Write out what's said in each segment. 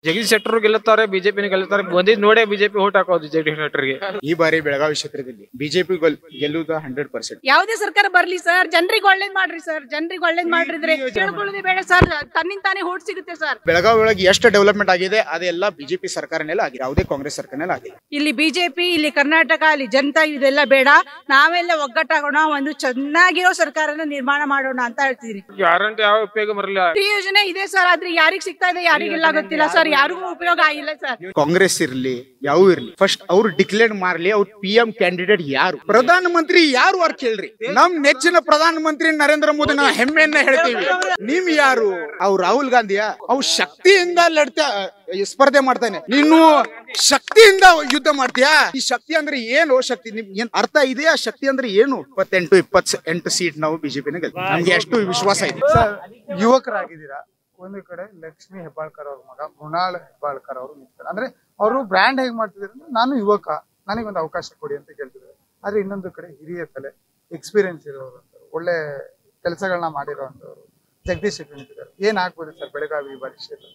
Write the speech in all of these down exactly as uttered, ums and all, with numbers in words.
ಜಗದೀಶ್ ಶೆಟ್ಟರ್ ಗೆಲ್ಲುತ್ತಾರೆ, ಬಿಜೆಪಿ ಗೆಲ್ಲುತ್ತಾರೆ. ಬಂದಿದ್ ನೋಡೇ ಬಿಜೆಪಿ ಓಟ್ ಹಾಕೋದು ಜಗದೀಶ್ ಶೆಟ್ಟರ್ಗೆ. ಈ ಬಾರಿ ಬೆಳಗಾವಿ ಕ್ಷೇತ್ರದಲ್ಲಿ ಬಿಜೆಪಿ ಗೆಲ್ಲುವುದು ಹಂಡ್ರೆಡ್ ಪರ್ಸೆಂಟ್. ಯಾವುದೇ ಸರ್ಕಾರ ಬರ್ಲಿ ಸರ್, ಜನರಿಗೆ ಒಳ್ಳೇದ್ ಮಾಡ್ರಿ ಸರ್, ಜನರಿಗೆ ಒಳ್ಳೇದ್ ಮಾಡ್ರಿದ್ರೆ ತಿಳ್ಕೊಳ್ಳೋದೇ ಬೇಡ ಸರ್, ತನ್ನಿಂದ ತಾನೇ ಓಟ್ ಸಿಗುತ್ತೆ ಸರ್. ಬೆಳಗಾವಿ ಒಳಗೆ ಎಷ್ಟು ಡೆವಲಪ್ಮೆಂಟ್ ಆಗಿದೆ ಅದೆಲ್ಲ ಬಿಜೆಪಿ ಸರ್ಕಾರನೆಲ್ಲ ಆಗಿದೆ, ಯಾವುದೇ ಕಾಂಗ್ರೆಸ್ ಸರ್ಕಾರನೆಲ್ಲ ಆಗಿದೆ. ಇಲ್ಲಿ ಬಿಜೆಪಿ, ಇಲ್ಲಿ ಕರ್ನಾಟಕ, ಇಲ್ಲಿ ಜನತಾ ಇದೆಲ್ಲ ಬೇಡ, ನಾವೆಲ್ಲ ಒಗ್ಗಟ್ಟಾಗೋಣ, ಒಂದು ಚೆನ್ನಾಗಿರೋ ಸರ್ಕಾರನ ನಿರ್ಮಾಣ ಮಾಡೋಣ ಅಂತ ಹೇಳ್ತೀರಿ. ಗ್ಯಾರಂಟಿ ಯಾವ ಉಪಯೋಗ ಬರಲ್ಲ. ಫ್ರೀ ಯೋಜನೆ ಇದೆ ಸರ್, ಆದ್ರೆ ಯಾರಿಗ್ ಸಿಗ್ತಾ ಇದೆ ಯಾರಿಗೆಲ್ಲ ಗೊತ್ತಿಲ್ಲ ಸರ್, ಯಾರಿಗೂ ಉಪಯೋಗ ಆಗಿಲ್ಲ ಸರ್. ಕಾಂಗ್ರೆಸ್ ಇರ್ಲಿ ಯಾವ ಇರ್ಲಿ, ಫಸ್ಟ್ ಅವ್ರು ಡಿಕ್ಲೇರ್ ಮಾಡ್ಲಿ ಅವ್ರ ಪಿ ಎಂ ಕ್ಯಾಂಡಿಡೇಟ್ ಯಾರು, ಪ್ರಧಾನ ಮಂತ್ರಿ ಯಾರು ಅವ್ರು ಕೇಳ್ರಿ. ನಮ್ ನೆಚ್ಚಿನ ಪ್ರಧಾನ ಮಂತ್ರಿ ನರೇಂದ್ರ ಮೋದಿ ನಾವು ಹೆಮ್ಮೆಯನ್ನ ಹೇಳ್ತೀವಿ. ನಿಮ್ ಯಾರು? ಅವ್ರು ರಾಹುಲ್ ಗಾಂಧಿಯ? ಅವ್ ಶಕ್ತಿಯಿಂದ ಲಡ್ತಾ ಸ್ಪರ್ಧೆ ಮಾಡ್ತಾನೆ, ನೀನು ಶಕ್ತಿಯಿಂದ ಯುದ್ಧ ಮಾಡ್ತೀಯಾ? ಈ ಶಕ್ತಿ ಅಂದ್ರೆ ಏನು? ಶಕ್ತಿ ನಿಮ್ ಏನ್ ಅರ್ಥ ಇದೆಯಾ? ಶಕ್ತಿ ಅಂದ್ರೆ ಏನು? ಇಪ್ಪತ್ತೆಂಟು ಇಪ್ಪತ್ ಎಂಟು ಸೀಟ್ ನಾವು ಬಿಜೆಪಿನ ಗೆಲ್ತೀವಿ, ನಮ್ಗೆ ಎಷ್ಟು ವಿಶ್ವಾಸ ಇದೆ. ಯುವಕರಾಗಿದ್ದೀರಾ, ಒಂದು ಕಡೆ ಲಕ್ಷ್ಮಿ ಹೆಬ್ಬಾಳ್ಕರ್ ಅವ್ರ ಮಗ ಮೃಣಾಲ್ ಹೆಬ್ಬಾಳ್ಕರ್ ಅವರು ನಿಂತಾರೆ. ಅಂದ್ರೆ ಅವರು ಬ್ರ್ಯಾಂಡ್ ಹೇಗ್ ಮಾಡ್ತಿದ್ದಾರೆ ಅಂದ್ರೆ, ನಾನು ಯುವಕ, ನನಗೊಂದು ಅವಕಾಶ ಕೊಡಿ ಅಂತ ಕೇಳ್ತಿದ್ದಾರೆ. ಆದ್ರೆ ಇನ್ನೊಂದು ಕಡೆ ಹಿರಿಯ ತಲೆ, ಎಕ್ಸ್ಪೀರಿಯನ್ಸ್ ಇರೋರು, ಒಳ್ಳೆ ಕೆಲಸಗಳನ್ನ ಮಾಡಿರೋಂಥವ್ರು ಜಗದೀಶ್ ಶೆಟ್ಟರ್ ನಿಂತಿದ್ದಾರೆ. ಏನ್ ಆಗ್ಬೋದು ಸರ್ ಬೆಳಗಾವಿ ಈ ಬಾರಿ ಕ್ಷೇತ್ರ?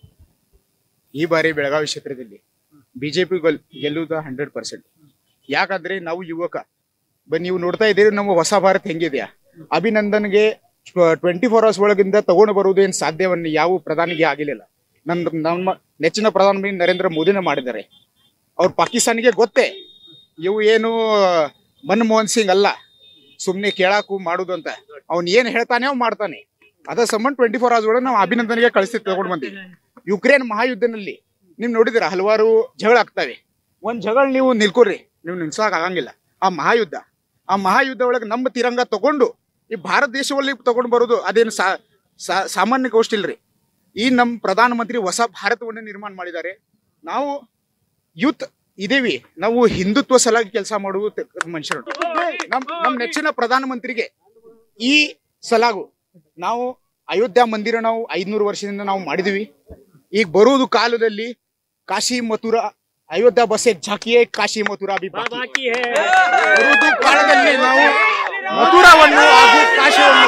ಈ ಬಾರಿ ಬೆಳಗಾವಿ ಕ್ಷೇತ್ರದಲ್ಲಿ ಬಿಜೆಪಿ ಗೆಲ್ಲುವುದು ಹಂಡ್ರೆಡ್ ಪರ್ಸೆಂಟ್. ಯಾಕಂದ್ರೆ ನಾವು ಯುವಕ, ಬ ನೀವು ನೋಡ್ತಾ ಇದ್ದೀರಿ ನಮ್ಮ ಹೊಸ ಭಾರತ್ ಹೆಂಗಿದೆಯಾ, ಅಭಿನಂದನ್ಗೆ ಟ್ವೆಂಟಿ ಫೋರ್ ಅವರ್ಸ್ ಒಳಗಿಂದ ತಗೊಂಡು ಬರುವುದು ಏನ್ ಸಾಧ್ಯವನ್ನ ಯಾವ ಪ್ರಧಾನಿಗೆ ಆಗಿಲ್ಲ. ನನ್ನ ನಮ್ಮ ನೆಚ್ಚಿನ ಪ್ರಧಾನಮಂತ್ರಿ ನರೇಂದ್ರ ಮೋದಿನ ಮಾಡಿದ್ದಾರೆ. ಅವ್ರು ಪಾಕಿಸ್ತಾನಿಗೆ ಗೊತ್ತೇ ಇವು ಏನು ಮನಮೋಹನ್ ಸಿಂಗ್ ಅಲ್ಲ, ಸುಮ್ನೆ ಕೇಳಾಕು ಮಾಡುದು ಅಂತ. ಅವ್ನ್ ಏನ್ ಹೇಳ್ತಾನೆ ಅವ್ ಮಾಡ್ತಾನೆ. ಅದ ಸಂಬಂಧ ಟ್ವೆಂಟಿ ಫೋರ್ ಅವರ್ಸ್ ಒಳಗೆ ನಾವು ಅಭಿನಂದನೆಗೆ ಕಳಿಸಿ ತಗೊಂಡು ಬಂದಿವಿ. ಯುಕ್ರೇನ್ ಮಹಾಯುದ್ಧನಲ್ಲಿ ನೀವ್ ನೋಡಿದಿರ ಹಲವಾರು ಜಗಳ ಆಗ್ತವೆ. ಒಂದ್ ಜಗಳ ನೀವು ನಿಲ್ಕೊಡ್ರಿ, ನೀವು ನಿಲ್ಸಕ್ ಆಗಂಗಿಲ್ಲ. ಆ ಮಹಾಯುದ್ಧ ಆ ಮಹಾಯುದ್ಧ ಒಳಗೆ ನಮ್ಮ ತಿರಂಗ ತಗೊಂಡು ಈ ಭಾರತ ದೇಶದಲ್ಲಿ ತಗೊಂಡು ಬರೋದು ಅದೇನು ಸಾಮಾನ್ಯ ಗೋಷ್ಠಿ ಇಲ್ರಿ. ಈ ನಮ್ಮ ಪ್ರಧಾನ ಮಂತ್ರಿ ಹೊಸ ಭಾರತವನ್ನ ನಿರ್ಮಾಣ ಮಾಡಿದ್ದಾರೆ. ನಾವು ಯೂತ್ ಇದೇವಿ, ನಾವು ಹಿಂದುತ್ವ ಸಲಾಗಿ ಕೆಲಸ ಮಾಡುವ ಮನುಷ್ಯರು. ನಮ್ ನಮ್ ನೆಚ್ಚಿನ ಪ್ರಧಾನ ಮಂತ್ರಿಗೆ ಈ ಸಲಾಗು ನಾವು ಅಯೋಧ್ಯ ಮಂದಿರ ನಾವು ಐದ್ನೂರು ವರ್ಷದಿಂದ ನಾವು ಮಾಡಿದ್ವಿ. ಈಗ ಬರುವುದು ಕಾಲದಲ್ಲಿ ಕಾಶಿ ಮಥುರಾ ಅಯೋಧ್ಯ ಬಸ್ ಝಾಕಿಯೇ ಕಾಶಿ ಮಥುರಾ ಬಿ ಬಾಕಿ ಹೈ. ಬರುವುದು ಕಾಲದಲ್ಲಿ ನಾವು ಮಥುರಾವನ್ನು ಹಾಗೂ ಕಾಶಿಯನ್ನು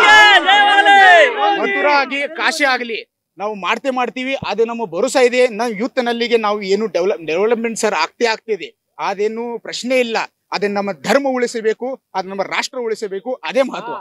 ಮಥುರಾ ಆಗಿ ಕಾಶಿ ಆಗಲಿ ನಾವು ಮಾಡ್ತೇ ಮಾಡ್ತೀವಿ. ಅದು ನಮ್ಮ ಭರೋಸಾ ಇದೆ. ನಾವು ಯೂತ್ ನಲ್ಲಿಗೆ ನಾವು ಏನು ಡೆವಲಪ್ ಡೆವಲಪ್ಮೆಂಟ್ ಸರ್ ಆಗ್ತೇ ಆಗ್ತಿದೆ, ಅದೇನು ಪ್ರಶ್ನೆ ಇಲ್ಲ. ಅದನ್ನ ನಮ್ಮ ಧರ್ಮ ಉಳಿಸಬೇಕು, ಅದ್ ನಮ್ಮ ರಾಷ್ಟ್ರ ಉಳಿಸಬೇಕು, ಅದೇ ಮಹತ್ವ.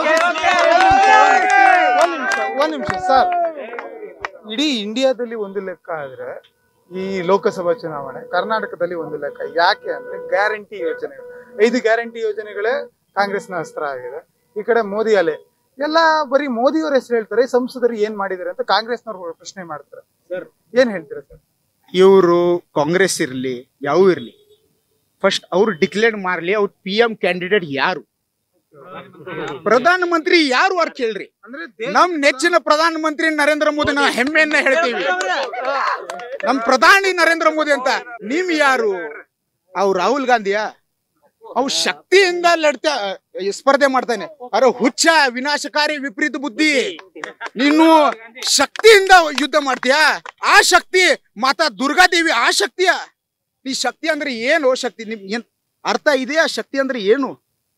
ಒಂದ್ ನಿಮಿಷ ಸರ್, ಇಡೀ ಇಂಡಿಯಾದಲ್ಲಿ ಒಂದು ಲೆಕ್ಕ ಆದ್ರೆ ಈ ಲೋಕಸಭಾ ಚುನಾವಣೆ, ಕರ್ನಾಟಕದಲ್ಲಿ ಒಂದು ಲೆಕ್ಕ. ಯಾಕೆ ಅಂದ್ರೆ ಗ್ಯಾರಂಟಿ ಯೋಜನೆಗಳು, ಐದು ಗ್ಯಾರಂಟಿ ಯೋಜನೆಗಳೇ ಕಾಂಗ್ರೆಸ್ನ ಅಸ್ತ್ರ ಆಗಿದೆ. ಈ ಕಡೆ ಮೋದಿ ಅಲೆ ಎಲ್ಲ ಬರೀ ಮೋದಿಯವ್ರ ಹೆಸರು ಹೇಳ್ತಾರೆ, ಸಂಸದರು ಏನ್ ಮಾಡಿದಾರೆ ಅಂತ ಕಾಂಗ್ರೆಸ್ನವ್ರು ಪ್ರಶ್ನೆ ಮಾಡ್ತಾರೆ. ಸರ್ ಏನ್ ಹೇಳ್ತೀರಾ ಸರ್? ಇವರು ಕಾಂಗ್ರೆಸ್ ಇರ್ಲಿ ಯಾವ ಇರ್ಲಿ, ಫಸ್ಟ್ ಅವ್ರು ಡಿಕ್ಲೇರ್ ಮಾಡ್ಲಿ ಅವ್ರ ಪಿ ಎಂ ಕ್ಯಾಂಡಿಡೇಟ್ ಯಾರು, ಪ್ರಧಾನ ಮಂತ್ರಿ ಯಾರು ಅವ್ರು ಕೇಳ್ರಿ. ನಮ್ ನೆಚ್ಚಿನ ಪ್ರಧಾನ ಮಂತ್ರಿ ನರೇಂದ್ರ ಮೋದಿ ನಾವು ಹೆಮ್ಮೆಯನ್ನ ಹೇಳ್ತೀವಿ. ನಮ್ ಪ್ರಧಾನಿ ನರೇಂದ್ರ ಮೋದಿ ಅಂತ. ನಿಮ್ ಯಾರು? ಅವ್ರು ರಾಹುಲ್ ಗಾಂಧಿಯ? ಅವ್ ಶಕ್ತಿಯಿಂದ ಲಡ್ತಾ ಸ್ಪರ್ಧೆ ಮಾಡ್ತಾನೆ. ಅರೆ ಹುಚ್ಚ, ವಿನಾಶಕಾರಿ, ವಿಪರೀತ ಬುದ್ಧಿ. ನೀನು ಶಕ್ತಿಯಿಂದ ಯುದ್ಧ ಮಾಡ್ತೀಯಾ? ಆ ಶಕ್ತಿ ಮಾತಾ ದುರ್ಗಾದೇವಿ ಆ ಶಕ್ತಿಯ? ಈ ಶಕ್ತಿ ಅಂದ್ರೆ ಏನು? ಶಕ್ತಿ ನಿಮ್ ಏನ್ ಅರ್ಥ ಇದೆಯಾ? ಶಕ್ತಿ ಅಂದ್ರೆ ಏನು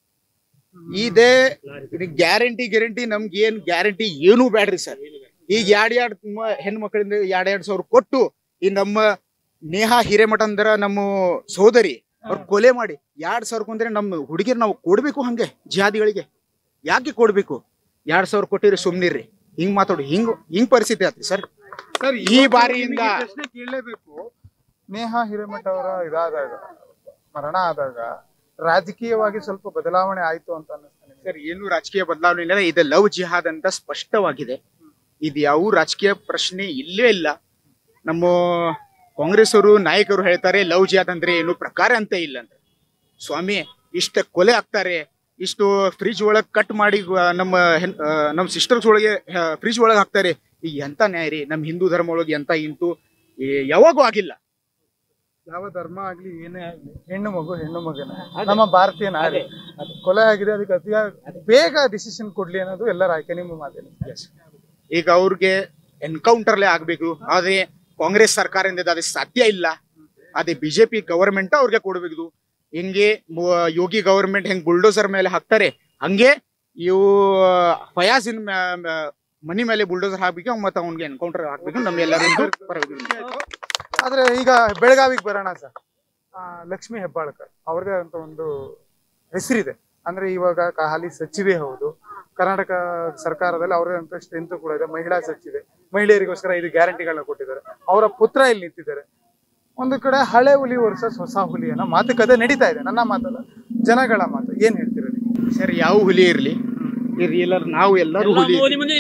ಇದೆ? ಗ್ಯಾರಂಟಿ ಗ್ಯಾರಂಟಿ ನಮ್ಗೆ ಏನ್ ಗ್ಯಾರಂಟಿ ಏನು ಬೇಡ್ರಿ ಸರ್. ಈಗ ಎರಡ್ ಎರಡ್ ಹೆಣ್ಣು ಮಕ್ಕಳಿಂದ ಎರಡ್ ಎರಡ್ ಸಾವಿರ ಕೊಟ್ಟು ಈ ನಮ್ಮ ನೇಹಾ ಹಿರೇಮಠ ಅಂದ್ರ ನಮ್ಮ ಸೋದರಿ ಅವ್ರ ಕೊಲೆ ಮಾಡಿ ಎರಡ್ ಸಾವಿರ ಕೊಂದ್ರೆ ನಮ್ಮ ಹುಡುಗಿರ್ ನಾವು ಕೊಡ್ಬೇಕು ಹಂಗೆ ಜಿಹಾದಿಗಳಿಗೆ? ಯಾಕೆ ಕೊಡ್ಬೇಕು? ಎರಡ್ ಸಾವಿರ ಕೊಟ್ಟಿರಿ ಸುಮ್ನಿರ್ರಿ. ಹಿಂಗ್ ಮಾತಾಡು, ಹಿಂಗ್ ಹಿಂಗ್ ಪರಿಸ್ಥಿತಿ ಆತ್ರಿ ಸರ್. ಸರ್ ಈ ಬಾರಿಯಿಂದ ಪ್ರಶ್ನೆ ಕೇಳಲೇಬೇಕು. ನೇಹಾ ಹಿರೇಮಠ ಅವರ ಇದಾದಾಗ, ಮರಣ ಆದಾಗ ರಾಜಕೀಯವಾಗಿ ಸ್ವಲ್ಪ ಬದಲಾವಣೆ ಆಯ್ತು ಅಂತ ಅನ್ನಿಸ್ತಾನೆ ಸರ್. ಏನು ರಾಜಕೀಯ ಬದಲಾವಣೆ ಇಲ್ಲ, ಇದು ಲವ್ ಜಿಹಾದ್ ಅಂತ ಸ್ಪಷ್ಟವಾಗಿದೆ. ಇದು ಯಾವ ರಾಜಕೀಯ ಪ್ರಶ್ನೆ ಇಲ್ಲೇ ಇಲ್ಲ. ನಮ್ಮ ಕಾಂಗ್ರೆಸ್ ಅವರು ನಾಯಕರು ಹೇಳ್ತಾರೆ ಲವ್ ಜಿಹಾದ್ ಅಂದ್ರೆ ಏನು ಪ್ರಕಾರ ಅಂತ ಇಲ್ಲ ಅಂತ. ಸ್ವಾಮಿ, ಇಷ್ಟ ಕೊಲೆ ಆಗ್ತಾರೆ, ಇಷ್ಟು ಫ್ರಿಜ್ ಒಳಗೆ ಕಟ್ ಮಾಡಿ ನಮ್ಮ ನಮ್ಮ ಸಿಸ್ಟರ್ಸ್ ಒಳಗೆ ಫ್ರಿಜ್ ಒಳಗೆ ಹಾಕ್ತಾರೆ. ಈಗ ಎಂತ ನ್ಯಾಯ ರೀ? ನಮ್ಮ ಹಿಂದೂ ಧರ್ಮ ಒಳಗೆ ಎಂತ ಇಂಟು ಯಾವಾಗೂ ಆಗಿಲ್ಲ. ಯಾವ ಧರ್ಮ ಆಗ್ಲಿ ಏನೇ ಆಗ್ಲಿ, ಹೆಣ್ಣು ಮಗು ಹೆಣ್ಣು ಮಗನ ನಮ್ಮ ಭಾರತೀಯ ನಾಡಿ ಕೊಲೆ ಆಗಿದೆ. ಅದಕ್ಕೆ ಅತಿ ಬೇಗ ಡಿಸಿಷನ್ ಕೊಡ್ಲಿ ಅನ್ನೋದು ಎಲ್ಲರ ಆಯ್ಕೆ. ನಿಮ್ಮ ಮಾತೇನು? ಈಗ ಅವ್ರಿಗೆ ಎನ್ಕೌಂಟರ್ಲೇ ಆಗ್ಬೇಕು. ಆದ್ರೆ ಕಾಂಗ್ರೆಸ್ ಸರ್ಕಾರದಿಂದ ಅದು ಸಾಧ್ಯ ಇಲ್ಲ. ಅದೇ ಬಿಜೆಪಿ ಗವರ್ಮೆಂಟ್ ಅವ್ರಿಗೆ ಕೊಡ್ಬೇಕು. ಹೆಂಗೆ ಯೋಗಿ ಗವರ್ಮೆಂಟ್ ಹೆಂಗ್ ಬುಲ್ಡೋಸರ್ ಮೇಲೆ ಹಾಕ್ತಾರೆ, ಹಂಗೆ ಇವು ಫಯಾಜಿನ್ ಮನಿ ಮೇಲೆ ಬುಲ್ಡೋಸರ್ ಹಾಕ್ಬೇಕು, ಮತ್ತೆ ಅವ್ನಿಗೆ ಎನ್ಕೌಂಟರ್ ಹಾಕ್ಬೇಕು. ನಮ್ಮೆಲ್ಲರೂ ಆದ್ರೆ ಈಗ ಬೆಳಗಾವಿಗೆ ಬರೋಣ ಸರ್. ಲಕ್ಷ್ಮೀ ಹೆಬ್ಬಾಳ್ಕರ್ ಅವ್ರದೇ ಅಂತ ಒಂದು ಹೆಸರಿದೆ. ಅಂದ್ರೆ ಇವಾಗ ಹಾಲಿ ಸಚಿವೆ ಹೌದು, ಕರ್ನಾಟಕ ಸರ್ಕಾರದಲ್ಲಿ ಅವರೇ ಅಂತ ಸ್ಟ್ರೆಂತ್ ಕೂಡ ಇದೆ. ಮಹಿಳಾ ಸಚಿವೆ, ಮಹಿಳೆಯರಿಗೋಸ್ಕರ ಐದು ಗ್ಯಾರಂಟಿಗಳನ್ನ ಕೊಟ್ಟಿದ್ದಾರೆ. ಅವರ ಪುತ್ರ ಇಲ್ಲಿ ನಿಂತಿದ್ದಾರೆ. ಒಂದು ಕಡೆ ಹಳೆ ಹುಲಿ ವರ್ಸಸ್ ಹೊಸ ಹುಲಿ ಅನ್ನೋ ಮಾತುಕತೆ ನಡೀತಾ ಇದೆ. ನನ್ನ ಮಾತಲ್ಲ, ಜನಗಳ ಮಾತು. ಏನ್ ಹೇಳ್ತೀರ ನೀವು? ಸರ್, ಯಾವ ಹುಲಿ ಇರ್ಲಿ ಇರ್ಲಿ ಇಲ್ಲ, ನಾವು ಎಲ್ಲರೂ ಹುಲಿ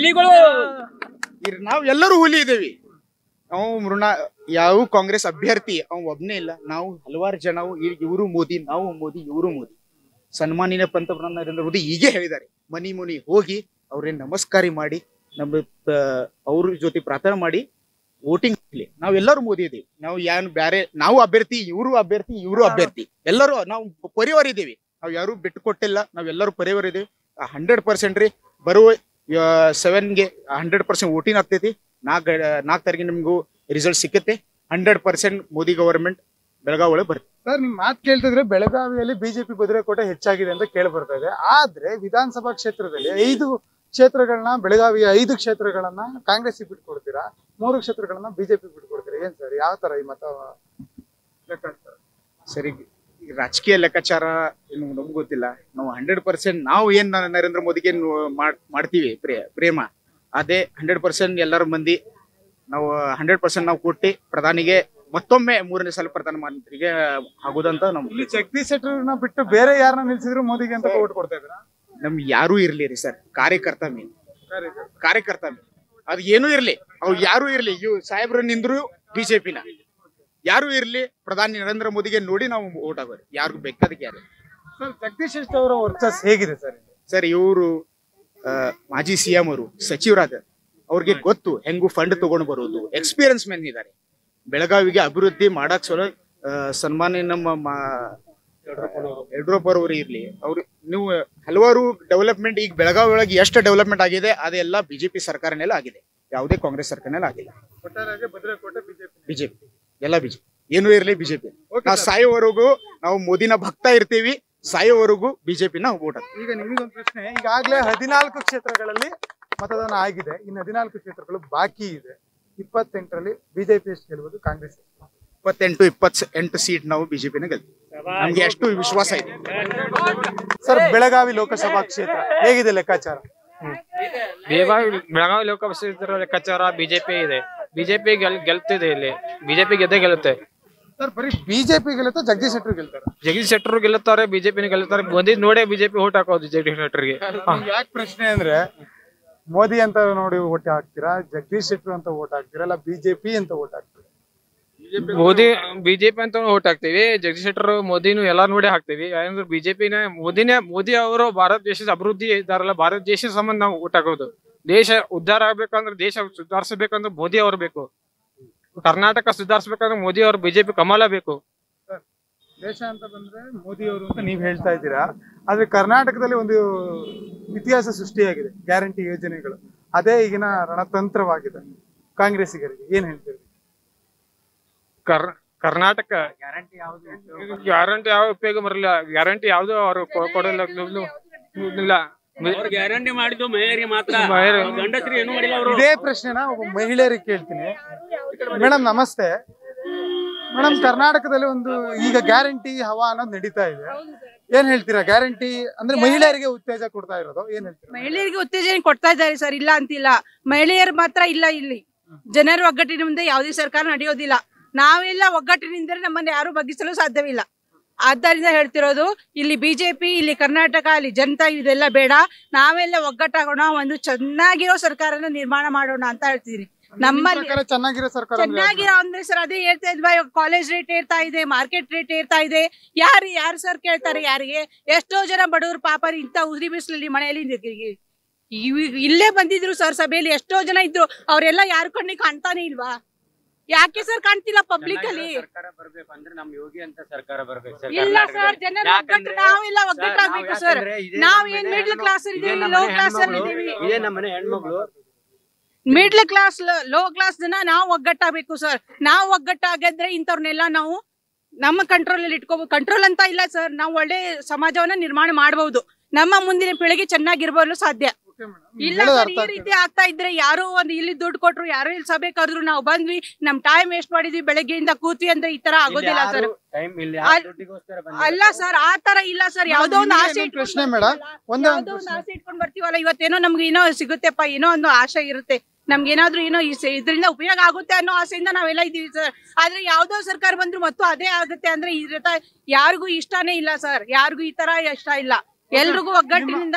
ನಾವು ಎಲ್ಲರೂ ಹುಲಿ ಇದೇವಿ. ನಾವು ಮೃಣ ಯಾವ ಕಾಂಗ್ರೆಸ್ ಅಭ್ಯರ್ಥಿ ಅವ್ ಒಬ್ನೇ ಇಲ್ಲ, ನಾವು ಹಲವಾರು ಜನ. ಇವರು ಮೋದಿ, ನಾವು ಮೋದಿ, ಇವರು ಮೋದಿ. ಸನ್ಮಾನ್ಯ ಪಂತಪ್ರಧಾನ ನರೇಂದ್ರ ಮೋದಿ ಹೀಗೆ ಹೇಳಿದ್ದಾರೆ, ಮನಿ ಮುನಿ ಹೋಗಿ ಅವ್ರೇನ್ ನಮಸ್ಕಾರ ಮಾಡಿ ನಮ್ಮ ಅವ್ರ ಜೊತೆ ಪ್ರಾರ್ಥನೆ ಮಾಡಿ ವೋಟಿಂಗ್ ಇರ್ಲಿ. ನಾವೆಲ್ಲರೂ ಮೋದಿ ಇದೀವಿ. ನಾವು ಯಾರು ಬ್ಯಾರೆ, ನಾವು ಅಭ್ಯರ್ಥಿ, ಇವರು ಅಭ್ಯರ್ಥಿ, ಇವರು ಅಭ್ಯರ್ಥಿ, ಎಲ್ಲರೂ ನಾವು ಪರಿವಾರ ಇದೀವಿ. ನಾವು ಯಾರು ಬಿಟ್ಟು ಕೊಟ್ಟಿಲ್ಲ, ನಾವೆಲ್ಲರೂ ಪರಿವಾರ ಇದೀವಿ. ಹಂಡ್ರೆಡ್ ಪರ್ಸೆಂಟ್ ರೀ ಬರುವ ಸೆವೆನ್ಗೆ ಹಂಡ್ರೆಡ್ ಪರ್ಸೆಂಟ್ ವೋಟಿಂಗ್ ಆಗ್ತೈತಿ. ನಾಲ್ಕು ನಾಲ್ಕು ತಾರೀಕಿಗೆ ನಿಮ್ಗೂ ರಿಸಲ್ಟ್ ಸಿಕ್ಕತ್ತೆ. Hundred percent Modi government Belagavi ಒಳಗೆ ಬರುತ್ತೆ. ಸರ್, ನಿಮ್ ಮಾತು ಕೇಳ್ತಿದ್ರೆ ಬೆಳಗಾವಿಯಲ್ಲಿ ಬಿಜೆಪಿ ಭದ್ರಕೋಟೆ ಹೆಚ್ಚಾಗಿದೆ ಅಂತ ಕೇಳಿ ಬರ್ತಾ ಇದೆ. ಆದ್ರೆ ವಿಧಾನಸಭಾ ಕ್ಷೇತ್ರದಲ್ಲಿ ಐದು ಕ್ಷೇತ್ರಗಳನ್ನ, ಬೆಳಗಾವಿಯ ಐದು ಕ್ಷೇತ್ರಗಳನ್ನ ಕಾಂಗ್ರೆಸ್ ಬಿಟ್ಕೊಡ್ತೀರಾ, ಮೂರು ಕ್ಷೇತ್ರಗಳನ್ನ ಬಿಜೆಪಿ ಬಿಟ್ಕೊಡ್ತೀರಾ. ಏನ್ ಸರ್, ಯಾವ ತರ ಈ ಮತ ಲೆಕ್ಕಾಚಾರ? ಸರಿ, ರಾಜಕೀಯ ಲೆಕ್ಕಾಚಾರ ಏನು ನಮ್ಗೆ ಗೊತ್ತಿಲ್ಲ. ನಾವು ಹಂಡ್ರೆಡ್ ಪರ್ಸೆಂಟ್ ನಾವು ಏನ್ ನರೇಂದ್ರ ಮೋದಿಗೆ ಮಾಡ್ತೀವಿ ಪ್ರೇಮ, ಅದೇ ಹಂಡ್ರೆಡ್ ಪರ್ಸೆಂಟ್ ಎಲ್ಲರ ಮಂದಿ ನಾವು ಹಂಡ್ರೆಡ್ ಪರ್ಸೆಂಟ್ ನಾವು ಕೊಟ್ಟು ಪ್ರಧಾನಿಗೆ ಮತ್ತೊಮ್ಮೆ ಮೂರನೇ ಸಲ ಪ್ರಧಾನಮಂತ್ರಿಗೆ ಆಗೋದಂತ ನಮ್. ಇಲ್ಲಿ ಜಗದೀಶ್ ಶೆಟ್ಟರ್ನ ಬಿಟ್ಟು ಬೇರೆ ಯಾರನ್ನ ನಿಲ್ಸಿದ್ರು ಮೋದಿಗೆ ಅಂತ ಓಟ್ ಕೊಡ್ತಾ ಇದ್ರ? ನಮ್ಗೆ ಯಾರು ಇರ್ಲಿ ರೀ ಸರ್, ಕಾರ್ಯಕರ್ತ ಮೇನ್, ಕಾರ್ಯಕರ್ತ ಮೇನ್. ಅದು ಏನೂ ಇರ್ಲಿ, ಅವ್ರು ಯಾರು ಇರ್ಲಿ, ಇವ್ ಸಾಹೇಬ್ರು ನಿಂದ್ರು ಬಿಜೆಪಿನ, ಯಾರು ಇರ್ಲಿ ಪ್ರಧಾನಿ ನರೇಂದ್ರ ಮೋದಿಗೆ ನೋಡಿ ನಾವು ಓಟ್ ಆಗೋದು. ಯಾರಿಗೂ ಬೇಕಾದಕ್ಕೆ ಯಾರು. ಸರ್, ಜಗದೀಶ್ ಶೆಟ್ಟರ್ ಅವರ ವರ್ಚಸ್ ಹೇಗಿದೆ ಸರ್? ಸರ್, ಇವರು ಮಾಜಿ ಸಿ ಎಂ ಅವರು ಸಚಿವರಾದ, ಅವ್ರಿಗೆ ಗೊತ್ತು ಹೆಂಗು ಫಂಡ್ ತಗೊಂಡು ಬರೋದು, ಎಕ್ಸ್ಪೀರಿಯನ್ಸ್ ಮೆನ್ ಇದ್ದಾರೆ. ಬೆಳಗಾವಿಗೆ ಅಭಿವೃದ್ಧಿ ಮಾಡಕ್ ಸಲ ಸನ್ಮಾನ್ಯ ನಮ್ಮ ಯಡಿಯೂರಪ್ಪ ಅವರು ಇರ್ಲಿ, ಅವ್ರು ನೀವು ಹಲವಾರು ಡೆವಲಪ್ಮೆಂಟ್ ಈಗ ಬೆಳಗಾವಿ ಒಳಗೆ ಎಷ್ಟು ಡೆವಲಪ್ಮೆಂಟ್ ಆಗಿದೆ ಅದೆಲ್ಲ ಬಿಜೆಪಿ ಸರ್ಕಾರನೆಲ್ಲ ಆಗಿದೆ, ಯಾವುದೇ ಕಾಂಗ್ರೆಸ್ ಸರ್ಕಾರನೆಲ್ಲ ಆಗಿಲ್ಲ. ಬಿಜೆಪಿ ಎಲ್ಲ ಬಿಜೆಪಿ, ಏನೂ ಇರ್ಲಿ ಬಿಜೆಪಿ. ನಾವು ಸಾಯೋವರೆಗೂ ನಾವು ಮೋದಿನ ಭಕ್ತ ಇರ್ತೀವಿ, ಸಾಯೋವರೆಗೂ ಬಿಜೆಪಿನ ಓಟ್ ಹಾಕ್ತೀವಿ. ಈಗ ನಿಮಗೊಂದು ಪ್ರಶ್ನೆ, ಈಗಾಗಲೇ ಹದಿನಾಲ್ಕು ಕ್ಷೇತ್ರಗಳಲ್ಲಿ ಮತದಾನ ಆಗಿದೆ, ಇನ್ನು ಹದಿನಾಲ್ಕು ಕ್ಷೇತ್ರಗಳು ಬಾಕಿ ಇದೆ. ಇಪ್ಪತ್ತೆಂಟರಲ್ಲಿ ಬಿಜೆಪಿ ಎಷ್ಟು ಗೆಲ್ಬಹುದು, ಕಾಂಗ್ರೆಸ್ ಇಪ್ಪತ್ತೆಂಟು ಇಪ್ಪತ್ ಎಂಟು ಸೀಟ್ ನಾವು ಬಿಜೆಪಿನ ಗೆಲ್ತೀವಿ, ನಮ್ಗೆ ಅಷ್ಟು ವಿಶ್ವಾಸ ಇದೆ. ಸರ್, ಬೆಳಗಾವಿ ಲೋಕಸಭಾ ಕ್ಷೇತ್ರ ಹೇಗಿದೆ ಲೆಕ್ಕಾಚಾರ? ಬೆಳಗಾವಿ ಬೆಳಗಾವಿ ಲೋಕಸಭಾ ಕ್ಷೇತ್ರ ಲೆಕ್ಕಾಚಾರ ಬಿಜೆಪಿ ಇದೆ. ಬಿಜೆಪಿ ಗೆಲ್ ಗೆಲ್ತಿದೆ ಇಲ್ಲಿ, ಬಿಜೆಪಿ ಗೆದ್ದೇ ಗೆಲ್ಲುತ್ತೆ. ಸರ್, ಬರೀ ಬಿಜೆಪಿ ಗೆಲ್ಲುತ್ತೆ, ಜಗದೀಶ್ ಶೆಟ್ಟರ್ ಗೆಲ್ತಾರೆ? ಜಗದೀಶ್ ಶೆಟ್ಟರ್ ಗೆಲ್ಲುತ್ತಾರೆ, ಬಿಜೆಪಿನ ಗೆಲ್ಲುತ್ತಾರೆ. ಮೋದಿ ನೋಡೇ ಬಿಜೆಪಿ ಓಟ್ ಹಾಕೋದು ಜಗದೀಶ್ ಶೆಟ್ಟರ್ಗೆ. ಯಾಕೆ ಪ್ರಶ್ನೆ ಅಂದ್ರೆ, ಮೋದಿ ಅಂತ ನೋಡಿ ಓಟ್ ಹಾಕ್ತೀರಾ, ಜಗದೀಶ್ ಶೆಟ್ಟರ್ ಅಂತ ಓಟ್ ಹಾಕ್ತೀರಾ, ಅಲ್ಲ ಬಿಜೆಪಿ ಅಂತ ಓಟ್ ಹಾಕ್ತೀರಾ? ಮೋದಿ ಬಿಜೆಪಿ ಅಂತ ಓಟ್ ಹಾಕ್ತಿವಿ, ಜಗದೀಶ್ ಶೆಟ್ಟರ್ ಮೋದಿನೂ ಎಲ್ಲಾ ನೋಡಿ ಹಾಕ್ತಿವಿ. ಯಾಕಂದ್ರೆ ಬಿಜೆಪಿನ ಮೋದಿನೇ ಮೋದಿ ಅವರು ಭಾರತ ದೇಶದ ಅಭಿವೃದ್ಧಿ ಇದ್ದಾರಲ್ಲ, ಭಾರತ ದೇಶದ ಸಂಬಂಧ ನಾವು ಓಟ್ ಹಾಕೋದು. ದೇಶ ಉದ್ಧಾರ ಆಗ್ಬೇಕಂದ್ರೆ, ದೇಶ ಸುಧಾರಿಸಬೇಕಂದ್ರೆ ಮೋದಿ ಅವ್ರು ಬೇಕು. ಕರ್ನಾಟಕ ಸುಧಾರಿಸಬೇಕಂದ್ರೆ ಮೋದಿ ಅವರು, ಬಿಜೆಪಿ ಕಮಲ ಬೇಕು. ದೇಶ ಅಂತ ಬಂದ್ರೆ ಮೋದಿ ಅವರು ಅಂತ ನೀವ್ ಹೇಳ್ತಾ ಇದ್ದೀರಾ, ಆದ್ರೆ ಕರ್ನಾಟಕದಲ್ಲಿ ಒಂದು ಇತಿಹಾಸ ಸೃಷ್ಟಿಯಾಗಿದೆ, ಗ್ಯಾರಂಟಿ ಯೋಜನೆಗಳು. ಅದೇ ಈಗಿನ ರಣತಂತ್ರವಾಗಿದೆ ಕಾಂಗ್ರೆಸ್ಸಿಗರಿಗೆ. ಏನ್ ಹೇಳ್ತೀರಿ? ಕರ್ ಕರ್ನಾಟಕ ಗ್ಯಾರಂಟಿ ಯಾವ್ದು ಗ್ಯಾರಂಟಿ ಯಾವ ಉಪಯೋಗ ಬರಲಿಲ್ಲ. ಗ್ಯಾರಂಟಿ ಯಾವ್ದು ಅವರು ಕೊಡಲ್ಲ. ಗ್ಯಾರಂಟಿ ಮಾಡಿದ್ದು ಮಹಿಳೆಯರಿಗೆ ಮಾತ್ರ, ಗಂಡಸರು ಏನು ಮಾಡಿಲ್ಲ ಅವರು. ಇದೇ ಪ್ರಶ್ನೆನ ಒಬ್ಬ ಮಹಿಳೆಯರಿಗೆ ಕೇಳ್ತೀನಿ. ಮೇಡಮ್ ನಮಸ್ತೆ. ಮೇಡಮ್, ಕರ್ನಾಟಕದಲ್ಲಿ ಒಂದು ಈಗ ಗ್ಯಾರಂಟಿ ಹವಾ ಅನ್ನೋದು ನಡೀತಾ ಇದೆ, ಏನ್ ಹೇಳ್ತೀರಾ? ಗ್ಯಾರಂಟಿ ಅಂದ್ರೆ ಮಹಿಳೆಯರಿಗೆ ಉತ್ತೇಜ ಕೊಡ್ತಾ ಇರೋದು, ಏನ್ ಹೇಳ್ತೀರಾ? ಮಹಿಳೆಯರಿಗೆ ಉತ್ತೇಜನ ಕೊಡ್ತಾ ಇದ್ದಾರೆ ಸರ್, ಇಲ್ಲ ಅಂತಿಲ್ಲ. ಮಹಿಳೆಯರು ಮಾತ್ರ ಇಲ್ಲ, ಇಲ್ಲಿ ಜನರ ಒಗ್ಗಟ್ಟಿನ ಮುಂದೆ ಯಾವುದೇ ಸರ್ಕಾರ ನಡೆಯೋದಿಲ್ಲ. ನಾವೆಲ್ಲ ಒಗ್ಗಟ್ಟಿನಿಂದ ನಮ್ಮನ್ನ ಯಾರು ಬಗ್ಗಿಸಲು ಸಾಧ್ಯವಿಲ್ಲ. ಆದ್ದರಿಂದ ಹೇಳ್ತಿರೋದು, ಇಲ್ಲಿ ಬಿಜೆಪಿ, ಇಲ್ಲಿ ಕರ್ನಾಟಕ, ಇಲ್ಲಿ ಜನತಾ ಇದೆಲ್ಲ ಬೇಡ. ನಾವೆಲ್ಲ ಒಗ್ಗಟ್ಟಾಗೋಣ, ಒಂದು ಚೆನ್ನಾಗಿರೋ ಸರ್ಕಾರನ ನಿರ್ಮಾಣ ಮಾಡೋಣ ಅಂತ ಹೇಳ್ತಿದೀನಿ. ನಮ್ಮಲ್ಲಿ ಚೆನ್ನಾಗಿರೋ ಸರ್ಕಾರ ಚೆನ್ನಾಗಿರೋ ಅಂದ್ರೆ ಸರ್, ಅದೇ ಹೇಳ್ತಾ ಇದ್ವಾ, ಕಾಲೇಜ್ ರೇಟ್ ಏರ್ತಾ ಇದೆ, ಮಾರ್ಕೆಟ್ ರೇಟ್ ಏರ್ತಾ ಇದೆ. ಯಾರು ಯಾರು ಸರ್ ಕೇಳ್ತಾರೆ? ಯಾರಿಗೆ? ಎಷ್ಟೋ ಜನ ಬಡವರು ಪಾಪ ಇಂತ ಉಸಿರಿ ಬಿಸಿಲಲ್ಲಿ ಮನೆಯಲ್ಲಿ ಇಲ್ಲೇ ಬಂದಿದ್ರು ಸರ್ ಸಭೆಯಲ್ಲಿ, ಎಷ್ಟೋ ಜನ ಇದ್ರು. ಅವರೆಲ್ಲ ಯಾರ ಕಣ್ಣಿಗೆ ಕಾಣ್ತಾನೆ ಇಲ್ವಾ? ಯಾಕೆ ಸರ್ ಕಾಣ್ತಿಲ್ಲ ಪಬ್ಲಿಕ್ ಅಲ್ಲಿ? ಸರ್ಕಾರ ಬರ್ಬೇಕು ಅಂದ್ರೆ ನಮ್ ಯೋಗಿ ಅಂತ ಸರ್ಕಾರ ಬರ್ಬೇಕು. ಇಲ್ಲ ಸರ್, ಜನರ ಒಗ್ಗಟ್ಟು, ನಾವೆಲ್ಲ ಒಗ್ಗಟ್ಟಾಗ್ಬೇಕು ಸರ್. ನಾವ್ ಏನ್ ಮಿಡ್ಲ್ ಕ್ಲಾಸ್ ಇದೀವಿ, ಲೋ ಕ್ಲಾಸ್ ಅಲ್ಲಿ ಇದೀವಿ. ಇದೇ ನಮ್ಮನೆ ಹೆಣ್ಮಗಳು ಮಿಡ್ಲ್ ಕ್ಲಾಸ್, ಲೋ ಕ್ಲಾಸ್ ಜನ ನಾವು ಒಗ್ಗಟ್ಟಾಗಬೇಕು ಸರ್. ನಾವು ಒಗ್ಗಟ್ಟಾಗಿದ್ರೆ ಇಂಥವ್ರನ್ನೆಲ್ಲ ನಾವು ನಮ್ಮ ಕಂಟ್ರೋಲ್ ಅಲ್ಲಿ ಇಟ್ಕೋಬಹುದು. ಕಂಟ್ರೋಲ್ ಅಂತ ಇಲ್ಲ ಸರ್, ನಾವು ಒಳ್ಳೆ ಸಮಾಜವನ್ನ ನಿರ್ಮಾಣ ಮಾಡಬಹುದು. ನಮ್ಮ ಮುಂದಿನ ಪೀಳಿಗೆ ಚೆನ್ನಾಗಿರ್ಬೋದು ಸಾಧ್ಯ. ಇಲ್ಲ ಸರ್, ಈ ರೀತಿ ಆಗ್ತಾ ಇದ್ರೆ ಯಾರೋ ಒಂದ್ ಇಲ್ಲಿ ದುಡ್ಡು ಕೊಟ್ರು, ಯಾರೋ ಇಲ್ಲಿ ಸಭೆ ಕರೆದ್ರು, ನಾವು ಬಂದ್ವಿ, ನಮ್ ಟೈಮ್ ವೇಸ್ಟ್ ಮಾಡಿದ್ವಿ, ಬೆಳಗ್ಗೆಯಿಂದ ಕೂತ್ವಿ ಅಂದ್ರೆ ಈ ತರ ಆಗೋದಿಲ್ಲ ಸರ್. ಅಲ್ಲ ಸರ್, ಆ ತರ ಇಲ್ಲ ಸರ್. ಯಾವ್ದೋ ಒಂದು ಆಸೆ ಪ್ರಶ್ನೆ ಮೇಡಮ್, ಒಂದೇ ಯಾವ್ದೋ ಒಂದು ಆಸೆ ಇಟ್ಕೊಂಡ್ ಬರ್ತೀವಲ್ಲ, ಇವತ್ತೇನೋ ನಮ್ಗೆ ಏನೋ ಸಿಗುತ್ತೆಪ್ಪ, ಏನೋ ಒಂದು ಆಸೆ ಇರುತ್ತೆ, ನಮ್ಗೆ ಏನಾದ್ರು ಏನೋ ಇದರಿಂದ ಉಪಯೋಗ ಆಗುತ್ತೆ ಅನ್ನೋ ಆಸೆಯಿಂದ ನಾವೆಲ್ಲ ಇದೀವಿ ಸರ್. ಆದ್ರೆ ಯಾವ್ದೋ ಸರ್ಕಾರ ಬಂದ್ರು ಮತ್ತು ಅದೇ ಆಗುತ್ತೆ ಅಂದ್ರೆ ಇದ್ರ ಯಾರಿಗೂ ಇಷ್ಟನೇ ಇಲ್ಲ ಸರ್. ಯಾರಿಗೂ ಈ ತರ ಇಷ್ಟ ಇಲ್ಲ. ಎಲ್ರಿಗೂ ಒಗ್ಗಟ್ಟಿನಿಂದ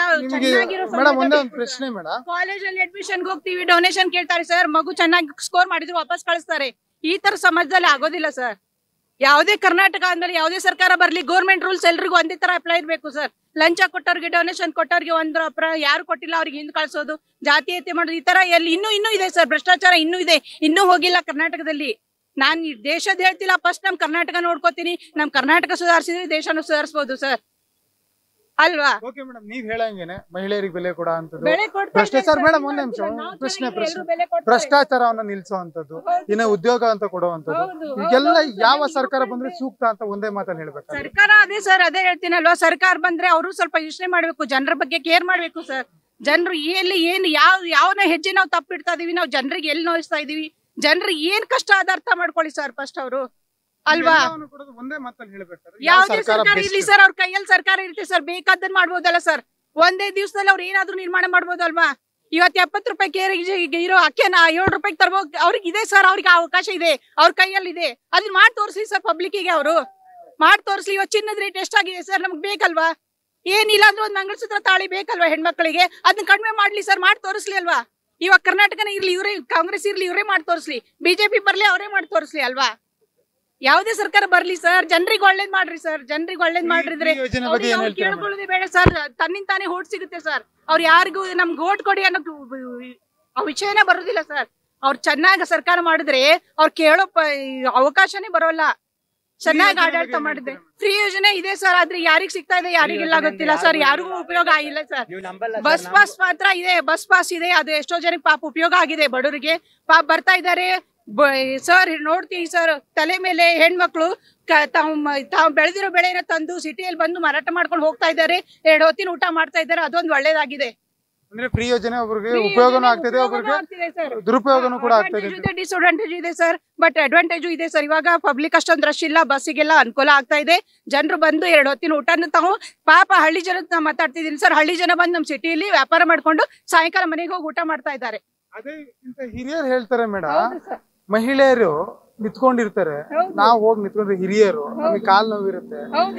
ಪ್ರಶ್ನೆ ಮೇಡಮ್, ಕಾಲೇಜಲ್ಲಿ ಅಡ್ಮಿಷನ್ ಹೋಗ್ತೀವಿ, ಡೊನೇಷನ್ ಕೇಳ್ತಾರೆ ಸರ್, ಮಗು ಚೆನ್ನಾಗಿ ಸ್ಕೋರ್ ಮಾಡಿದ್ರು ವಾಪಸ್ ಕಳಿಸ್ತಾರೆ. ಈ ತರ ಸಮಾಜದಲ್ಲಿ ಆಗೋದಿಲ್ಲ ಸರ್. ಯಾವುದೇ ಕರ್ನಾಟಕ ಅಂದ್ಮೇಲೆ ಯಾವುದೇ ಸರ್ಕಾರ ಬರ್ಲಿ, ಗೌರ್ಮೆಂಟ್ ರೂಲ್ಸ್ ಎಲ್ರಿಗೂ ಒಂದೇ ತರ ಅಪ್ಲೈ ಇರ್ಬೇಕು ಸರ್. ಲಂಚ ಕೊಟ್ಟವ್ರಿಗೆ, ಡೊನೇಷನ್ ಕೊಟ್ಟವ್ರಿಗೆ ಒಂದ್ರ ಅಪ್ರ ಯಾರು ಕೊಟ್ಟಿಲ್ಲ ಅವ್ರಿಗೆ ಹಿಂದ್ ಕಳ್ಸೋದು, ಜಾತೀಯತೆ ಮಾಡೋದು, ಈ ತರ ಎಲ್ಲಿ ಇನ್ನೂ ಇನ್ನೂ ಇದೆ ಸರ್. ಭ್ರಷ್ಟಾಚಾರ ಇನ್ನೂ ಇದೆ, ಇನ್ನೂ ಹೋಗಿಲ್ಲ ಕರ್ನಾಟಕದಲ್ಲಿ. ನಾನ್ ಈ ದೇಶದ ಹೇಳ್ತಿಲ್ಲ, ಫಸ್ಟ್ ನಮ್ ಕರ್ನಾಟಕ ನೋಡ್ಕೋತೀನಿ. ನಮ್ ಕರ್ನಾಟಕ ಸುಧಾರಿಸಿದ್ರೆ ದೇಶನ ಸುಧಾರಿಸಬಹುದು ಸರ್, ಅಲ್ವಾ? ಓಕೆ ಮೇಡಮ್, ನೀವ್ ಹೇಳಂಗೇನೆ ಮಹಿಳೆಯರಿಗೆ ಬೆಲೆ ಕೊಡ ಅಂತದ್ದು, ಬೆಲೆ ಕೊಡ್ತಾ ಭ್ರಷ್ಟಾಚಾರ ಇದ್ದಾರೆ ಮೇಡಮ್, ಸರ್. ಒಂದ್ ನಿಮಿಷ ನಾವು ಪ್ರಶ್ನೆ ಚೆನ್ನಾಗಿದ್ರೆ ಪ್ರಶ್ನೆ ಎಲ್ರೂ ಬೆಲೆ ಕೊಡ್ತಾರೆ. ಭ್ರಷ್ಟಾಚಾರವನ್ನ ನಿಲ್ಸುವಂತದ್ದು, ಇನ್ನ ಉದ್ಯೋಗ ಅಂತ ಕೊಡುವಂತದ್ದು, ಹೌದು, ಈಗೆಲ್ಲ ಹೌದು, ಯಾವ ಹೌದು. ಸರ್ಕಾರ ಬಂದ್ರೆ ಸೂಕ್ತ ಅಂತ ಒಂದೇ ಮಾತಲ್ಲಿ ಹೇಳ್ಬೇಕು. ಸರ್ಕಾರ ಅದೇ ಸರ್, ಅದೇ ಹೇಳ್ತೀನಲ್ವಾ, ಸರ್ಕಾರ ಬಂದ್ರೆ ಅವರು ಸ್ವಲ್ಪ ಯೋಚನೆ ಮಾಡ್ಬೇಕು, ಜನರ ಬಗ್ಗೆ ಕೇರ್ ಮಾಡ್ಬೇಕು ಸರ್. ಜನರು ಎಲ್ಲಿ ಏನ್ ಯಾವ ಯಾವನ ಹೆಜ್ಜೆ ನಾವು ತಪ್ಪಿಡ್ತಾ ಇದೀವಿ, ನಾವು ಜನರಿಗೆ ಎಲ್ಲಿ ನೋಯಿಸ್ತಾ ಇದೀವಿ, ಜನರಿಗೆ ಏನ್ ಕಷ್ಟ ಆದ ಅರ್ಥ ಮಾಡ್ಕೊಳ್ಳಿ ಸರ್ ಫಸ್ಟ್ ಅವರು, ಅಲ್ವಾ? ಒಂದೇ ಮಾತಲ್ಲಿ ಹೇಳ್ಬೇಕಾದ್ರೆ ಯಾವ್ದೇ ಸರ್ಕಾರ ಇರ್ಲಿ ಸರ್, ಅವ್ರ ಕೈಯಲ್ಲಿ ಸರ್ಕಾರ ಇರುತ್ತೆ ಸರ್, ಬೇಕಾದನ್ ಮಾಡ್ಬೋದಲ್ಲ ಸರ್. ಒಂದೇ ದಿವಸದಲ್ಲಿ ಅವ್ರು ಏನಾದ್ರು ನಿರ್ಮಾಣ ಮಾಡ್ಬೋದಲ್ವಾ? ಇವತ್ತು ಎಪ್ಪತ್ತು ರೂಪಾಯಿ ಕೇರಿಗೆ ಇರೋ ಅಕ್ಕಿನ ಏಳು ರೂಪಾಯಿ ತರ್ಬೋ ಅವ್ರಿಗೆ ಇದೆ ಸರ್, ಅವ್ರಿಗೆ ಅವಕಾಶ ಇದೆ, ಅವ್ರ ಕೈಯಲ್ಲಿ ಇದೆ. ಅದನ್ನ ಮಾಡಿ ತೋರಿಸ್ಲಿ ಸರ್ ಪಬ್ಲಿಕ್ಕಿಗೆ, ಅವರು ಮಾಡಿ ತೋರಿಸ್ಲಿ. ಇವತ್ತು ಚಿನ್ನದ ರೇಟ್ ಎಷ್ಟಾಗಿದೆ ಸರ್, ನಮ್ಗೆ ಬೇಕಲ್ವಾ? ಏನಿಲ್ಲ ಅಂದ್ರೆ ಒಂದ್ ಮಂಗಲಸೂತ್ರ ತಾಳಿ ಬೇಕಲ್ವಾ ಹೆಣ್ಮಕ್ಳಿಗೆ? ಅದನ್ನ ಕಡಿಮೆ ಮಾಡ್ಲಿ ಸರ್, ಮಾಡಿ ತೋರಿಸ್ಲಿ ಅಲ್ವಾ? ಇವಾಗ ಕರ್ನಾಟಕನ ಇರ್ಲಿ ಇವರೇ, ಕಾಂಗ್ರೆಸ್ ಇರ್ಲಿ ಇವರೇ ಮಾಡಿ ತೋರಿಸ್ಲಿ, ಬಿಜೆಪಿ ಬರ್ಲಿ ಅವರೇ ಮಾಡಿ ತೋರಿಸ್ಲಿ ಅಲ್ವಾ? ಯಾವುದೇ ಸರ್ಕಾರ ಬರ್ಲಿ ಸರ್, ಜನರಿಗೆ ಒಳ್ಳೇದ್ ಮಾಡ್ರಿ ಸರ್, ಜನರಿಗೆ ಒಳ್ಳೇದ್ ಮಾಡಿದ್ರೆ ಕೇಳ್ಕೊಳ್ಳೋದೇ ಬೇಡ ಸರ್, ತನ್ನಿಂದ ತಾನೇ ಓಟ್ ಸಿಗುತ್ತೆ ಸರ್. ಅವ್ರು ಯಾರಿಗೂ ನಮ್ಗೆ ಓಟ್ ಕೊಡಿ ಅನ್ನೋ ಆ ವಿಷಯನೇ ಬರೋದಿಲ್ಲ ಸರ್. ಅವ್ರು ಚೆನ್ನಾಗಿ ಸರ್ಕಾರ ಮಾಡಿದ್ರೆ ಅವ್ರು ಕೇಳೋ ಅವಕಾಶನೇ ಬರೋಲ್ಲ. ಚೆನ್ನಾಗಿ ಆಡಳಿತ ಮಾಡಿದ್ರೆ ಫ್ರೀ ಯೋಜನೆ ಇದೆ ಸರ್, ಆದ್ರೆ ಯಾರಿಗ್ ಸಿಗ್ತಾ ಇದೆ ಯಾರಿಗೆಲ್ಲ ಗೊತ್ತಿಲ್ಲ ಸರ್, ಯಾರಿಗೂ ಉಪಯೋಗ ಆಗಿಲ್ಲ ಸರ್. ಬಸ್ ಪಾಸ್ ಮಾತ್ರ ಇದೆ, ಬಸ್ ಪಾಸ್ ಇದೆ, ಅದು ಎಷ್ಟೋ ಜನಕ್ಕೆ ಪಾಪ ಉಪಯೋಗ ಆಗಿದೆ, ಬಡವರಿಗೆ ಪಾಪ ಬರ್ತಾ ಇದ್ದಾರೆ ಸರ್. ನೋಡ್ತೀವಿ ಸರ್, ತಲೆ ಮೇಲೆ ಹೆಣ್ಮಕ್ಳು ತಾವ್ ತಾವ್ ಬೆಳೆದಿರೋ ಬೆಳೆನ ತಂದು ಸಿಟಿಯಲ್ಲಿ ಬಂದು ಮಾರಾಟ ಮಾಡ್ಕೊಂಡು ಹೋಗ್ತಾ ಇದ್ದಾರೆ, ಎರಡು ಹೊತ್ತಿನ ಊಟ ಮಾಡ್ತಾ ಇದ್ದಾರೆ. ಅದೊಂದು ಒಳ್ಳೇದಾಗಿದೆ. ಅಂದ್ರೆ ಫ್ರೀ ಯೋಜನೆ ಒಬ್ಬರಿಗೆ ಉಪಯೋಗನೂ ಆಗ್ತಿದೆ, ಒಬ್ಬರಿಗೆ ದುರುಪಯೋಗನೂ ಕೂಡ ಆಗ್ತಿದೆ. ಡಿಸ್ಅಡ್ವಾಂಟೇಜ್ ಇದೆ ಸರ್, ಬಟ್ ಅಡ್ವಾಂಟೇಜು ಇದೆ ಸರ್. ಇವಾಗ ಪಬ್ಲಿಕ್ ಅಷ್ಟೊಂದು ರಶ್ ಇಲ್ಲ, ಬಸ್ಸಿಗೆಲ್ಲ ಅನುಕೂಲ ಆಗ್ತಾ ಇದೆ. ಜನರು ಬಂದು ಎರಡು ಹೊತ್ತಿನ ಊಟನ ತಾವು ಪಾಪ ಹಳ್ಳಿ ಜನ ಮಾತಾಡ್ತಿದ್ದೀನಿ ಸರ್, ಹಳ್ಳಿ ಜನ ಬಂದು ನಮ್ಮ ಸಿಟಿಯಲ್ಲಿ ವ್ಯಾಪಾರ ಮಾಡ್ಕೊಂಡು ಸಾಯಂಕಾಲ ಮನೆಗೆ ಹೋಗಿ ಊಟ ಮಾಡ್ತಾ ಇದ್ದಾರೆ. ಅದೇ ಇಂತ ಹಿರಿಯರು ಹೇಳ್ತಾರೆ ಮೇಡಮ್, ಮಹಿಳೆಯರು ನಿಂತ್ಕೊಂಡಿರ್ತಾರೆ, ನಾವ್ ಹೋಗಿ ನಿಂತ್ಕೊಂಡ್ರೆ ಹಿರಿಯರು ನಮಗೆ ಕಾಲ್ ನೋವಿರುತ್ತೆ,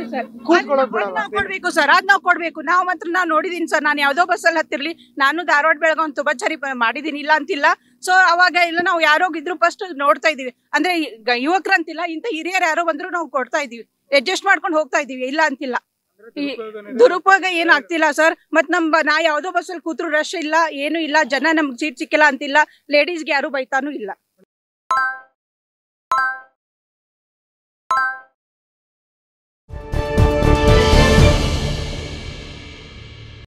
ಕೊಡ್ಬೇಕು ಸರ್, ಅದ್ ನಾವ್ ಕೊಡ್ಬೇಕು. ನಾವ್ ಮಾತ್ರ ನಾವ್ ನೋಡಿದೀನಿ ಸರ್, ನಾನು ಯಾವ್ದೋ ಬಸ್ಸಲ್ಲಿ ಹತ್ತಿರ್ಲಿ, ನಾನು ಧಾರವಾಡ ಬೆಳಗಾವ್ ತುಂಬಾ ಸರಿ ಮಾಡಿದೀನಿ, ಇಲ್ಲ ಅಂತಿಲ್ಲ. ಸೊ ಅವಾಗ ಇಲ್ಲ ನಾವು ಯಾರೋ ಇದ್ರು ಫಸ್ಟ್ ನೋಡ್ತಾ ಇದೀವಿ, ಅಂದ್ರೆ ಯುವಕರಂತಿಲ್ಲ, ಇಂತ ಹಿರಿಯರು ಯಾರೋ ಬಂದ್ರು ನಾವು ಕೊಡ್ತಾ ಇದೀವಿ, ಅಡ್ಜಸ್ಟ್ ಮಾಡ್ಕೊಂಡು ಹೋಗ್ತಾ ಇದೀವಿ, ಇಲ್ಲ ಅಂತಿಲ್ಲ. ದುರುಪಯೋಗ ಏನ್ ಆಗ್ತಿಲ್ಲ ಸರ್. ಮತ್ ನಮ್ ನಾ ಯಾವ್ದೋ ಬಸ್ಸಲ್ಲಿ ಕೂತ್ರು ರಶ್ ಇಲ್ಲ, ಏನು ಇಲ್ಲ, ಜನ ನಮ್ಗೆ ಸೀಟ್ ಸಿಕ್ಕಿಲ್ಲ ಅಂತಿಲ್ಲ, ಲೇಡೀಸ್ಗೆ ಯಾರು ಬೈತಾನು ಇಲ್ಲ.